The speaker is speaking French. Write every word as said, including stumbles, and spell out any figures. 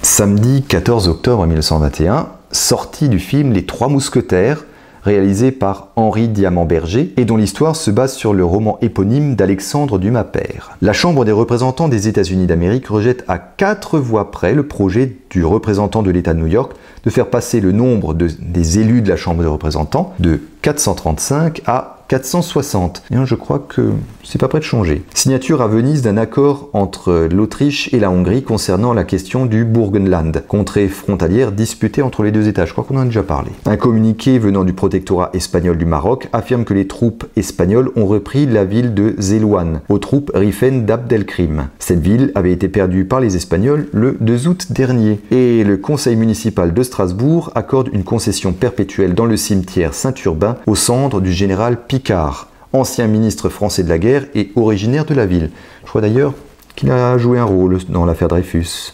Samedi quatorze octobre mille neuf cent vingt et un, sortie du film Les Trois Mousquetaires, réalisé par Henri Diamant-Berger et dont l'histoire se base sur le roman éponyme d'Alexandre Dumas père. La Chambre des représentants des États-Unis d'Amérique rejette à quatre voix près le projet du représentant de l'État de New York de faire passer le nombre de, des élus de la Chambre des représentants de quatre cent trente-cinq à quatre cent soixante. Et je crois que c'est pas prêt de changer. Signature à Venise d'un accord entre l'Autriche et la Hongrie concernant la question du Burgenland, contrée frontalière disputée entre les deux États. Je crois qu'on en a déjà parlé. Un communiqué venant du protectorat espagnol du Maroc affirme que les troupes espagnoles ont repris la ville de Zelouane aux troupes Rifen d'Abdelkrim. Cette ville avait été perdue par les Espagnols le deux août dernier. Et le conseil municipal de Strasbourg accorde une concession perpétuelle dans le cimetière Saint-Urbain aux cendres du général Picard, ancien ministre français de la guerre et originaire de la ville. Je crois d'ailleurs qu'il a joué un rôle dans l'affaire Dreyfus.